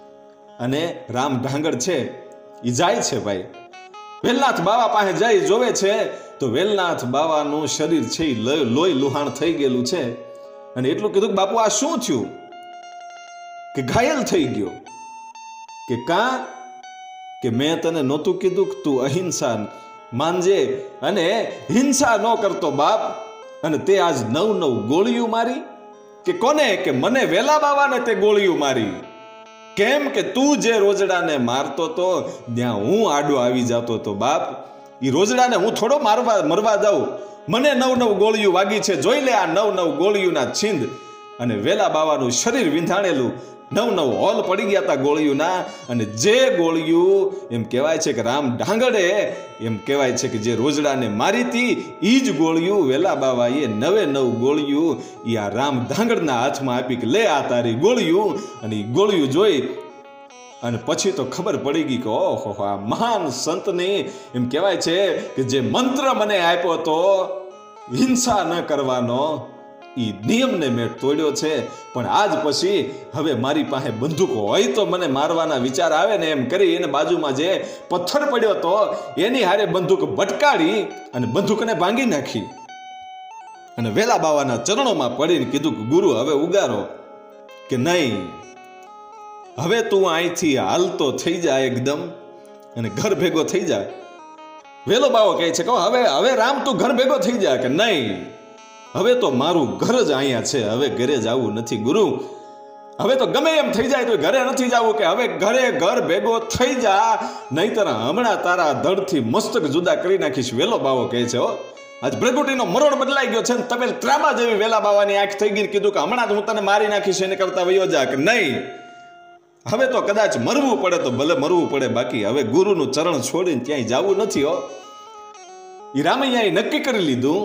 અને રામ ઢાંગર છે એ જાય છે ભાઈ, વેલનાથ બાબા પાસે જાય, જોવે છે તો વેલનાથ બાબાનું શરીર છે એ લોહી લુહાણ થઈ ગયેલું છે. અને એટલું કીધું કે બાપુ આ શું થયું? કે ઘાયલ થઈ ગયો. કે કે મેં તને નહોતું કીધું કે તું અહિંસા માનજે અને હિંસા ન કરતો બાપ, અને તે આજ 9 ગોળીઓ મારી? કે કોને? કે મને વેલા બાબાને તે ગોળીઓ મારી. કેમ? કે તું જે રોજડાને મારતો તો ત્યાં હું આડો આવી જતો તો બાપ. એ રોજડાને હું થોડો મરવા દઉં? મને 9 ગોળીઓ વાગી છે, જોઈ લે આ 9 ગોળીઓના છીંદ. અને વેલા બાવાનું શરીર વિંધાણેલું, 9 હોલ પડી ગયા હતા ગોળીઓના. અને જે ગોળીઓ એમ કહેવાય છે કે રામ ઢાંગરે એમ કહેવાય છે કે જે રોજડાને મારી હતી, એ જ ગોળીઓ વેલા બાવાએ 9 ગોળીઓ એ આ રામ ઢાંગરના હાથમાં આપી કે લે આ તારી ગોળીઓ. અને એ ગોળીઓ જોઈ અને પછી તો ખબર પડી ગઈ કે ઓહો, આ મહાન સંતની એમ કહેવાય છે કે જે મંત્ર મને આપ્યો તો હિંસા ન કરવાનો, એ નિયમને મેં તોડ્યો છે, પણ આજ પછી હવે મારી પાસે બંદૂકો હોય તો મને મારવાના વિચાર આવે ને એમ કરી એને બાજુમાં જે પથ્થર પડ્યો તો એની હારે બંદૂક ભટકાડી અને બંદૂકને ભાંગી નાખી અને વેલા બાવાના ચરણોમાં પડીને કીધું કે ગુરુ હવે ઉગારો, કે નહીં હવે તું અહીંથી હાલતો થઈ જાય એકદમ અને ઘર ભેગો થઈ જાય. વેલો બાવો કહે છે કે હવે રામ તું ઘર ભેગો થઈ જાય, કે નહીં હવે તો મારું ઘર જ અહીંયા છે, હવે ઘરે જવું નથી ગુરુ, હવે તો ગમે એમ થઈ જાય તો ઘરે નથી જવું, કે હવે ઘર ભેગો થઈ જા, નહીતર હમણાં તારા ધડથી મસ્તક જુદા કરી નાખીશ. વેલો બાવો કહે છે આજ ભ્રગુટીનો મરોડ બદલાઈ ગયો છે ને તમે ત્રામા જેવી વેલા બાવાની આંખ થઈ ગઈ, કીધું કે હમણાં જ હું તને મારી નાખીશ, એને કરતા વયો જા, કે નહીં હવે તો કદાચ મરવું પડે તો ભલે મરવું પડે, બાકી હવે ગુરુનું ચરણ છોડીને ક્યાંય જવું નથી. એ રામૈયાએ નક્કી કરી લીધું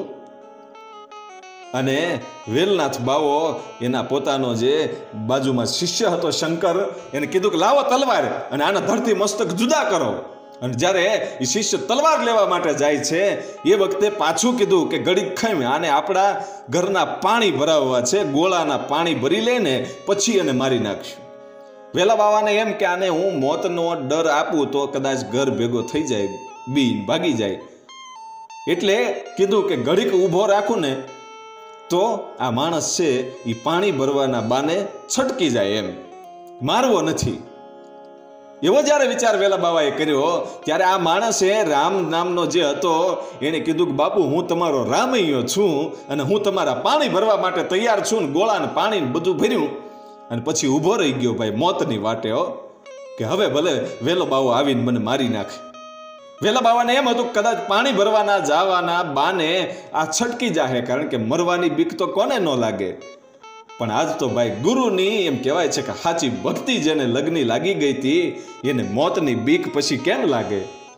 અને વેલનાથ બાવો એના પોતાનો જે બાજુમાં શિષ્ય હતો શંકર, એને કીધું કે લાવો તલવાર અને આના ધરતી મસ્તક જુદા કરો. અને જ્યારે એ શિષ્ય તલવાર લેવા માટે જાય છે એ વખતે પાછું કીધું કે ઘડીક ખાઈ આને આપણા ઘરના પાણી ભરાવવા છે, ગોળાના પાણી ભરી લઈને પછી એને મારી નાખશું. વેલા બાવાને એમ કે આને હું મોતનો ડર આપું તો કદાચ ઘર ભેગો થઈ જાય, બીન ભાગી જાય, એટલે કીધું કે ઘડીક ઊભો રાખું ને તો આ માણસ છે એ પાણી ભરવાના બાને છટકી જાય, એમ મારવો નથી. એવો જ્યારે વિચાર વેલા બાવાએ કર્યો ત્યારે આ માણસે રામ નામનો જે હતો એને કીધું કે બાપુ હું તમારો રામૈયો છું અને હું તમારા પાણી ભરવા માટે તૈયાર છું, ને ગોળાને પાણી બધું ભર્યું અને પછી ઊભો રહી ગયો ભાઈ મોતની વાટે, કે હવે ભલે વેલો બાવો આવીને મને મારી નાખે. વેલા બાવાને એમ હતું કદાચ પાણી ભરવાના જવાના બાને આ છટકી જાહે, કારણ કે મરવાની બીક તો કોને ન લાગે, પણ આજ તો ભાઈ ગુરુની એમ કહેવાય છે કે સાચી ભક્તિ જેને લગ્ની લાગી ગઈ હતી એને મોતની બીક પછી કેમ લાગે.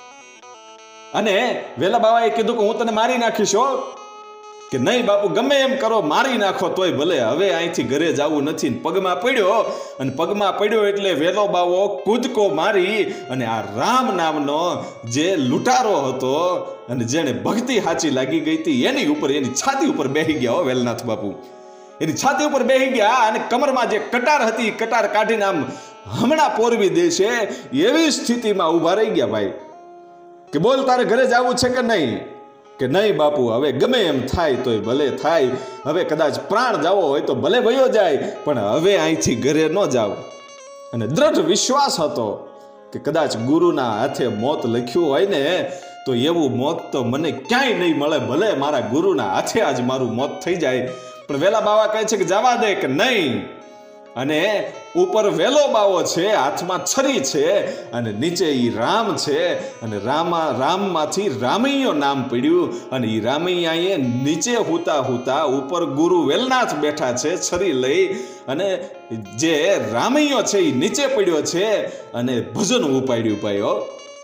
અને વેલા બાવાએ કીધું કે હું તને મારી નાખીશ, કે નહીં બાપુ ગમે એમ કરો મારી નાખો તોય ભલે, હવે અહીંથી ઘરે જવું નથી. પગમાં પડ્યો અને પગમાં પડ્યો એટલે વેલો બાવો કૂદકો મારી અને આ રામ નામનો જે લૂંટારો હતો અને જેને ભક્તિ સાચી લાગી ગઈ હતી એની ઉપર, એની છાતી ઉપર બેસી ગયા. વેલનાથ બાપુ એની છાતી ઉપર બેસી ગયા અને કમરમાં જે કટાર હતી કટાર કાઢીને આમ હમણાં પોરવી દેશે એવી સ્થિતિમાં ઊભા રહી ગયા ભાઈ, કે બોલ તારે ઘરે જવું છે કે નહીં, કે નહીં બાપુ હવે ગમે એમ થાય તોય ભલે થાય, હવે કદાચ પ્રાણ જાવો હોય તો ભલે વયો જાય, પણ હવે અહીંથી ઘરે ન જાવ. અને દ્રઢ વિશ્વાસ હતો કે કદાચ ગુરુના હાથે મોત લખ્યું હોય ને તો એવું મોત તો મને ક્યાંય નહીં મળે, ભલે મારા ગુરુના હાથે આજ મારું મોત થઈ જાય. પણ વેલા બાવા કહે છે કે જવા દે, કે નહીં. અને ઉપર વેલો બાવો છે, હાથમાં છરી છે અને નીચે ઈ રામ છે, અને રામમાંથી રામૈયો નામ પડ્યું. અને ઈ રામૈયાએ નીચે હુતા હુતા ઉપર ગુરુ વેલનાથ બેઠા છે છરી લઈ, અને જે રામૈયો છે એ નીચે પડ્યો છે અને ભજન ઉપાડ્યું પાયો.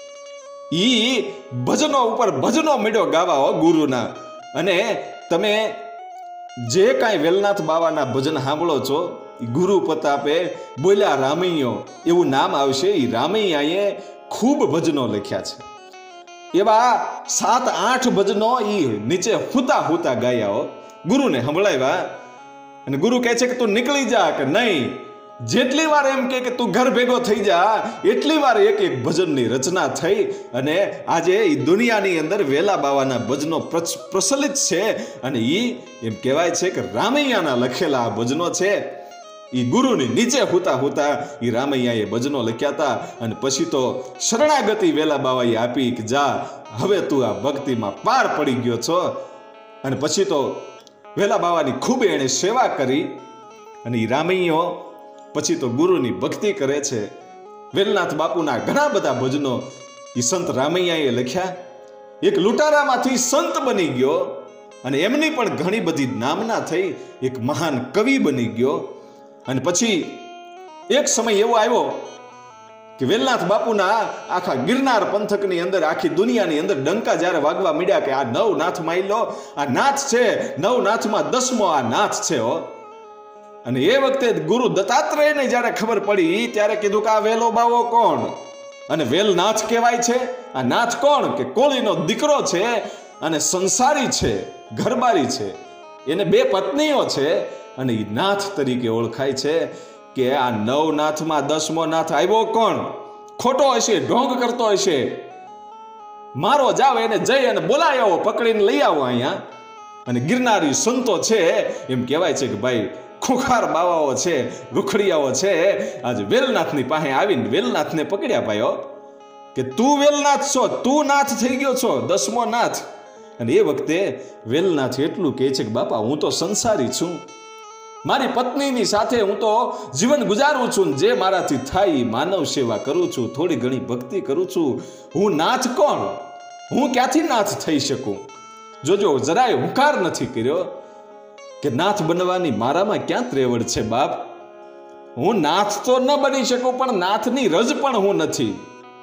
ઈ ભજનો ઉપર ભજનો મળ્યો ગાવા ગુરુના. અને તમે જે કાંઈ વેલનાથ બાવાના ભજન સાંભળો છો ગુરુ પ્રતાપે બોલ્યા રામૈયો એવું નામ આવશે. એ રામૈયાએ ખૂબ ભજનો લખ્યા છે, એવા 7-8 ભજનો એ નીચે હુતા હુતા ગાયા, ગુરુને સંભળાવ્યા. અને ગુરુ કહે છે કે તું નીકળી જા, કે નહીં જેટલી વાર એમ કે તું ઘર ભેગો થઈ જા એટલી વાર એક એક ભજનની રચના થઈ. અને આજે એ દુનિયાની અંદર વેલા બાવાના ભજનો પ્રચલિત છે, અને એ એમ કહેવાય છે કે રામૈયાના લખેલા આ ભજનો છે. એ ગુરુની નીચે હુતા હુતા એ રામૈયાએ ભજનો લખ્યા હતા. અને પછી તો શરણાગતિ વેલા બાવાએ આપી કે જા હવે તું આ ભક્તિમાં પાર પડી ગયો છો. અને પછી તો વેલા બાવાની ખૂબ એણે સેવા કરી. અને એ રામૈયો પછી તો ગુરુની ભક્તિ કરે છે. વેલનાથ બાપુના ઘણા બધા ભજનો એ સંત રામૈયાએ લખ્યા. એક લૂંટારામાંથી સંત બની ગયો અને એમની પણ ઘણી બધી નામના થઈ, એક મહાન કવિ બની ગયો. અને પછી એક સમય એવો આવ્યો કે વેલનાથ બાપુના આખા ગિરનાર પંથકની અંદર, આખી દુનિયાની અંદર ડંકા જ્યારે વાગવા મળ્યા કે આ નવનાથ માયલો, આ નાથ છે, નવનાથમાં 10મો આ નાથ છે. અને એ વખતે ગુરુ દત્તાત્રેયને જ્યારે ખબર પડી ત્યારે કીધું કે આ વેલો બાવો કોણ, અને વેલનાથ કહેવાય છે. આ નાથ કોણ, કે કોળીનો દીકરો છે અને સંસારી છે, ઘરબારી છે. એને 2 પત્નીઓ છે અને એ નાથ તરીકે ઓળખાય છે કે આ 9 નાથમાં 10મો નાથ આવ્યો કોણ? ખોટો હશે, ઢોંગ કરતો હશે. મારો જાવ એને જઈ અને બોલાય આવો, પકડીને લઈ આવો અહીંયા. અને ગિરનારી સંતો છે એમ કહેવાય છે કે ભાઈ ખુખાર બાવાઓ છે, રૂખડિયાઓ છે, આજે વેલનાથની પાસે આવીને વેલનાથને પકડ્યા ભાઈઓ કે તું વેલનાથ છો, તું નાથ થઈ ગયો છો, 10મો નાથ. અને એ વખતે વેલનાથ એટલું કહે છે કે બાપા હું તો સંસારી છું, મારી પત્નીની સાથે હું તો જીવન ગુજારું છું, જે મારાથી થાય માનવ સેવા કરું છું, થોડી ઘણી ભક્તિ કરું છું. હું નાથ કોણ? હું ક્યાંથી નાથ થઈ શકું? જોજો જરાય હુંકાર નથી કર્યો કે નાથ બનવાની મારામાં ક્યાં ત્રેવડ છે બાપ. હું નાથ તો ન બની શકું પણ નાથની રજ પણ હું નથી.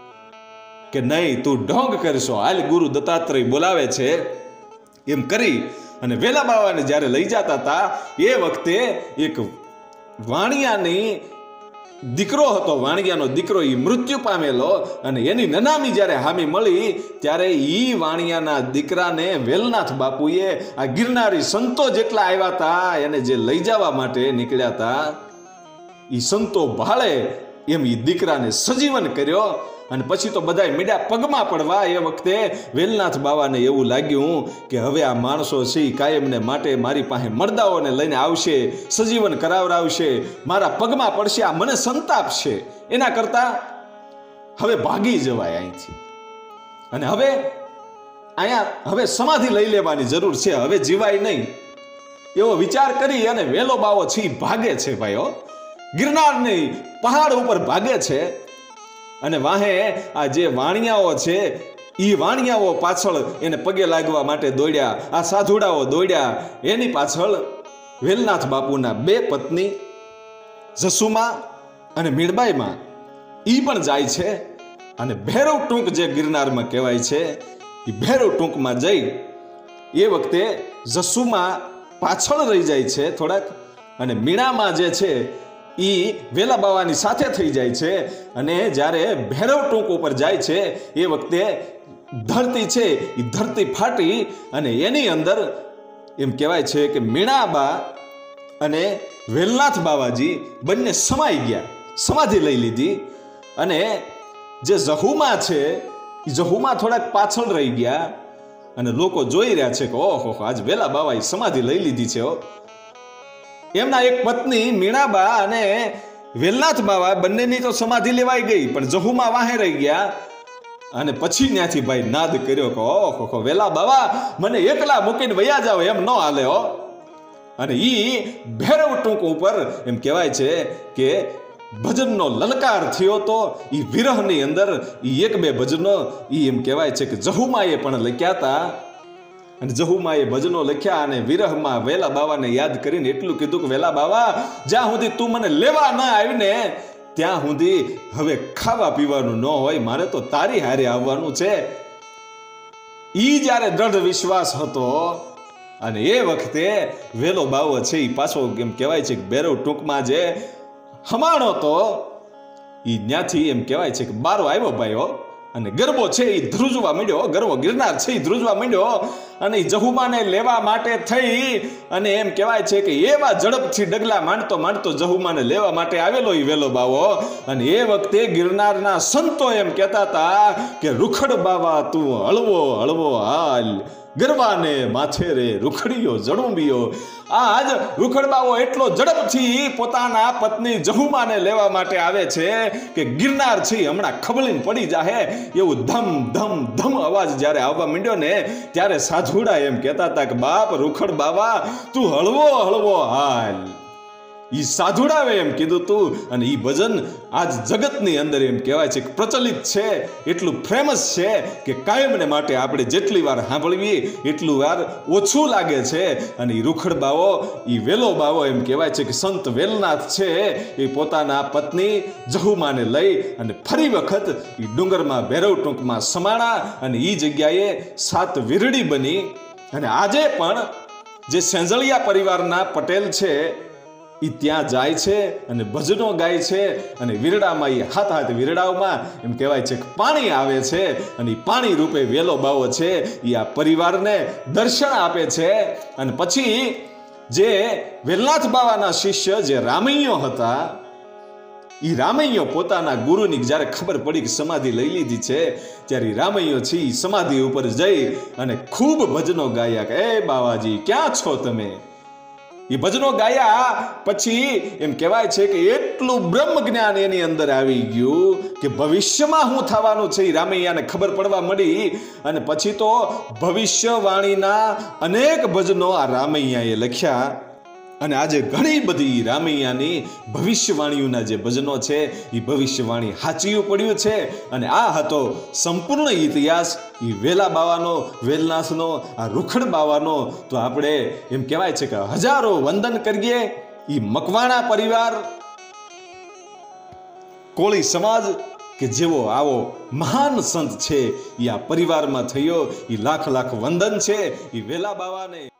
કે નહીં તું ઢોંગ કરશો, હાલ ગુરુ દત્તાત્રેય બોલાવે છે. એમ કરી અને વેલા બાવાને જ્યારે લઈ જતા હતા એ વખતે એક વાણિયાની દીકરો હતો, વાણિયાનો દીકરો એ મૃત્યુ પામેલો અને એની નનામી જ્યારે હામી મળી ત્યારે ઈ વાણિયાના દીકરાને વેલનાથ બાપુએ આ ગિરનારી સંતો જેટલા આવ્યા હતા એને જે લઈ જવા માટે નીકળ્યા હતા ઈ સંતો ભાળે એમ ઈ દીકરાને સજીવન કર્યો. અને પછી તો બધાય મીડા પગમાં પડવા. એ વખતે વેલનાથ બાવાને એવું લાગ્યું કે હવે આ માણસો છે કાયમને માટે મારી પાસે મરદાઓને લઈને આવશે, સજીવન કરાવરાવશે, મારા પગમાં પડશે, આ મને સંતાપ છે. એના કરતા હવે ભાગી જવાય અહીંથી અને હવે સમાધિ લઈ લેવાની જરૂર છે, હવે જીવાય નહીં એવો વિચાર કરી અને વેલો બાવો છે ભાગે છે ભાઈઓ, ગિરનારની પહાડ ઉપર ભાગે છે. અને વાહે આ જે વાણિયાઓ છે એ વાણિયાઓ પાછળ એને પગે લાગવા માટે દોડ્યા, આ સાધુડાઓ દોડ્યા. એની પાછળ વેલનાથ બાપુના 2 પત્ની જસુમા અને મીણબાઈમાં એ પણ જાય છે. અને ભૈરવ ટૂંક જે ગિરનારમાં કહેવાય છે એ ભૈરવ ટૂંકમાં જઈ એ વખતે જસુમા પાછળ રહી જાય છે થોડાક અને મીણામાં જે છે ઈ વેલા બાવાની સાથે થઈ જાય છે. અને જ્યારે ભૈરવ ટૂંક ઉપર જાય છે એ વખતે ધરતી છે એ ધરતી ફાટી અને એની અંદર એમ કહેવાય છે કે મીણાબા અને વેલનાથ બાવાજી બંને સમાઈ ગયા, સમાધિ લઈ લીધી. અને જે જહુમા છે એ જહુમા થોડાક પાછળ રહી ગયા અને લોકો જોઈ રહ્યા છે કે ઓહો આજ વેલા બાવાએ સમાધિ લઈ લીધી છે. એમના એક પત્ની મીણાબા અને વેલનાથ બાવા બંનેની તો સમાધિ લેવાઈ ગઈ પણ જહુમા વાહે રહી ગયા. અને પછી ત્યાંથી ભાઈ નાદ કર્યો કે ઓહો વેલા બાવા મને એકલા મૂકીને વયા જાવ, એમ ન હાલે હો. અને ઈ ભૈરવ ટૂંક ઉપર એમ કહેવાય છે કે ભજનનો લલકાર થયો તો ઈ વિરહની અંદર ઈ 1-2 ભજનો ઈ એમ કહેવાય છે કે જહુમાએ પણ લખ્યા હતા. અને જહુમાએ ભજનો લખ્યા અને વિરહમાં વેલા બાવાને યાદ કરીને એટલું કીધું કે વેલા બાવા જ્યાં સુધી તું મને લેવા ના આવીને ત્યાં સુધી હવે ખાવા પીવાનું ન હોય, મારે તો તારી હારે આવવાનું છે. ઈ જ્યારે દ્રઢ વિશ્વાસ હતો અને એ વખતે વેલો બાવો છે એ પાછો એમ કહેવાય છે કે ભૈરવ ટૂંકમાં જે હમાણો તો ઈ ત્યાંથી એમ કહેવાય છે કે બારો આવ્યો ભાઈઓ અને ગરબો છે એ ધ્રુજવા માંડ્યો, ગરબો ગિરનાર છે એ ધ્રુજવા માંડ્યો. અને જહુમાને લેવા માટે થઈ અને એમ કહેવાય છે કે એવા ઝડપથી ડગલા માંડતો જહુમાને લેવા માટે આવેલો એ વેલો બાવો. અને એ વખતે ગિરનારના સંતો એમ કહેતા હતા કે રૂખડ બાવા તું હળવો હળવો હાલ, ગરબાને માથે રે રૂખડીયો જડુંબિયો. આજ રૂખડબાવો એટલો ઝડપથી પોતાના પત્ની જહુમાને લેવા માટે આવે છે કે ગિરનાર છે હમણાં ખબલીને પડી જાહે એવું ધમ ધમ ધમ અવાજ જ્યારે આવવા માંડ્યો ને ત્યારે સાધુડા એમ કહેતા હતા કે બાપ રૂખડ બાવા તું હળવો હળવો હાલ. ઈ સાધુડાવે એમ કીધું તું. અને ઈ ભજન આજ જગતની અંદર એમ કહેવાય છે કે પ્રચલિત છે, એટલું ફેમસ છે કે કાયમને માટે આપણે જેટલી વાર સાંભળવી એટલું વાર ઓછું લાગે છે. અને ઈ રૂખડ બાવો ઈ વેલો બાવો એમ કહેવાય છે કે સંત વેલનાથ છે એ પોતાના પત્ની જહુમાને લઈ અને ફરી વખત ઈ ડુંગરમાં ભૈરવ ટૂંકમાં સમાણા અને ઈ જગ્યાએ 7 વીરડી બની. અને આજે પણ જે સેંજળિયા પરિવારના પટેલ છે એ ત્યાં જાય છે અને ભજનો ગાય છે અને વીરડામાં એ હાથ વીરડાઓમાં એમ કહેવાય છે કે પાણી આવે છે અને પાણી રૂપે વેલો બાવો છે એ આ પરિવારને દર્શન આપે છે. અને પછી જે વેલનાથ બાવાના શિષ્ય જે રામૈયો હતા એ રામૈયો પોતાના ગુરુની જ્યારે ખબર પડી કે સમાધિ લઈ લીધી છે ત્યારે રામૈયો છે એ સમાધિ ઉપર જઈ અને ખૂબ ભજનો ગાયા કે એ બાવાજી ક્યાં છો તમે. એ ભજનો ગાયા પછી એમ કહેવાય છે કે એટલું બ્રહ્મ જ્ઞાન એની અંદર આવી ગયું કે ભવિષ્યમાં શું થવાનું છે એ રામૈયાને ખબર પડવા મળી. અને પછી તો ભવિષ્યવાણીના અનેક ભજનો આ રામૈયાએ લખ્યા. અને આજે ઘણી બધી રામૈયાની ભવિષ્યવાણીઓના જે ભજનો છે એ ભવિષ્યવાણી સાચીયું પડ્યું છે. અને આ હતો સંપૂર્ણ ઇતિહાસ એ વેલા બાવાનો, વેલનાથનો, આ રૂખડ બાવાનો. તો આપણે એમ કહેવાય છે કે હજારો વંદન કરીએ એ મકવાણા પરિવાર, કોળી સમાજ કે જેવો આવો મહાન સંત છે એ આ પરિવારમાં થયો. એ લાખ લાખ વંદન છે એ વેલા બાવાને.